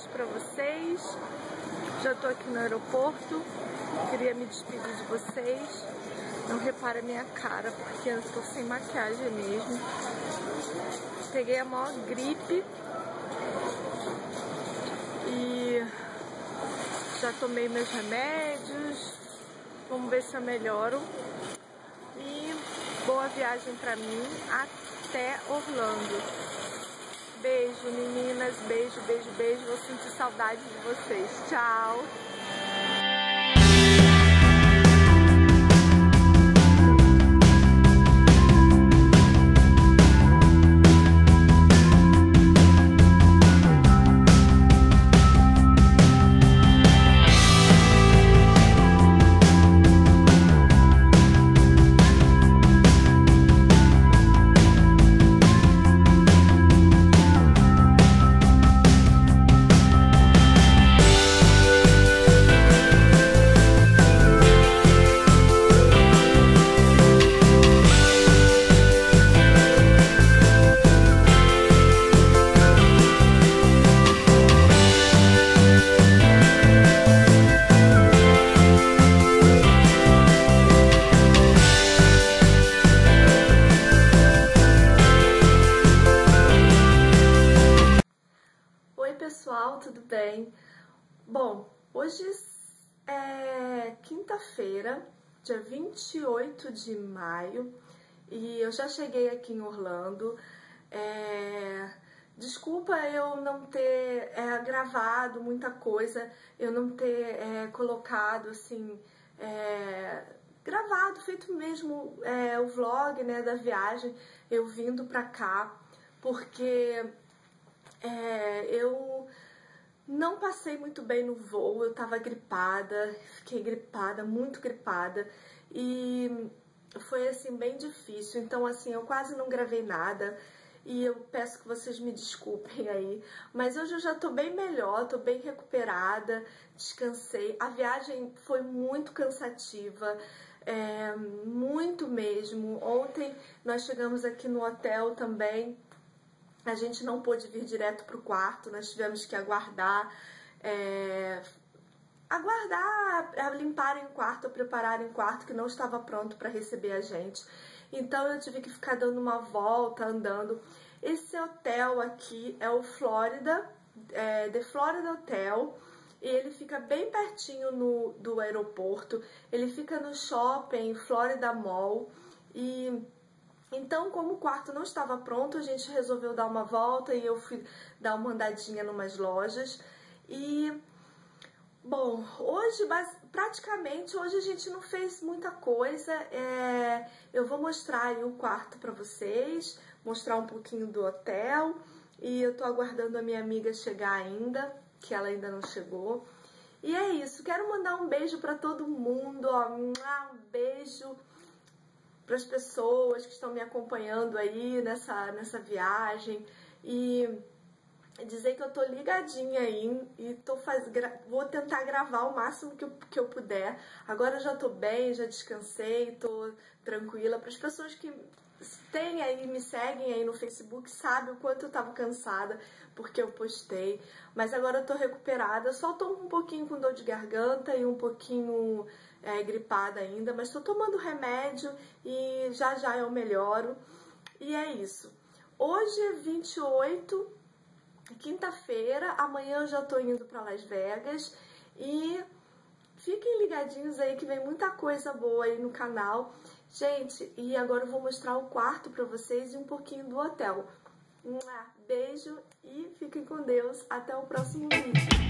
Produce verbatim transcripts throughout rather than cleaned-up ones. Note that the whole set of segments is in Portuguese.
beijo pra vocês. Já tô aqui no aeroporto. Queria me despedir de vocês. Não repara a minha cara, porque eu tô sem maquiagem mesmo. Peguei a maior gripe. E já tomei meus remédios. Vamos ver se eu melhoro. E boa viagem pra mim até Orlando. Beijo, meninas. Beijo, beijo, beijo. Vou sentir saudade de vocês. Tchau. Pessoal, tudo bem? Bom, hoje é quinta-feira, dia vinte e oito de maio, e eu já cheguei aqui em Orlando. É... Desculpa eu não ter é, gravado muita coisa, eu não ter é, colocado assim, é... gravado, feito mesmo é, o vlog, né, da viagem, eu vindo pra cá, porque É, eu não passei muito bem no voo, eu tava gripada, fiquei gripada, muito gripada, e foi assim bem difícil, então assim, eu quase não gravei nada, e eu peço que vocês me desculpem aí, mas hoje eu já tô bem melhor, tô bem recuperada, descansei, a viagem foi muito cansativa, é, muito mesmo. Ontem nós chegamos aqui no hotel também. A gente não pôde vir direto para o quarto, nós tivemos que aguardar, é, aguardar, a limparem o quarto, a prepararem o quarto, que não estava pronto para receber a gente. Então eu tive que ficar dando uma volta, andando. Esse hotel aqui é o Florida, é, The Florida Hotel, e ele fica bem pertinho no, do aeroporto, ele fica no shopping Florida Mall, e... Então, como o quarto não estava pronto, a gente resolveu dar uma volta e eu fui dar uma andadinha em umas lojas. E, bom, hoje, praticamente, hoje a gente não fez muita coisa. É, eu vou mostrar aí o quarto para vocês, mostrar um pouquinho do hotel. E eu tô aguardando a minha amiga chegar ainda, que ela ainda não chegou. E é isso, quero mandar um beijo para todo mundo, ó, um beijo para as pessoas que estão me acompanhando aí nessa, nessa viagem, e dizer que eu tô ligadinha aí e tô faz, vou tentar gravar o máximo que eu, que eu puder. Agora eu já tô bem, já descansei, tô tranquila. Para as pessoas que têm aí, me seguem aí no Facebook, sabem o quanto eu tava cansada porque eu postei, mas agora eu tô recuperada, só tô um pouquinho com dor de garganta e um pouquinho É, gripada ainda, mas tô tomando remédio e já já eu melhoro. E é isso. Hoje é vinte e oito, quinta-feira, amanhã eu já tô indo para Las Vegas, e fiquem ligadinhos aí que vem muita coisa boa aí no canal. Gente, e agora eu vou mostrar o quarto para vocês e um pouquinho do hotel. Beijo e fiquem com Deus. Até o próximo vídeo.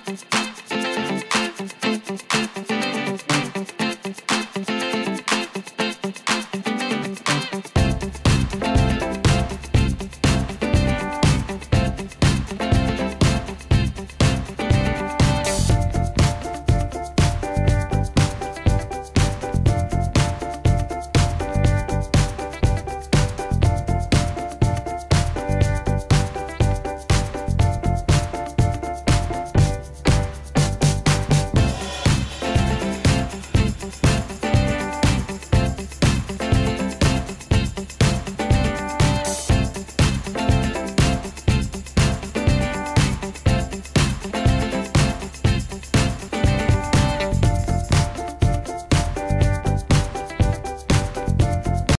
Música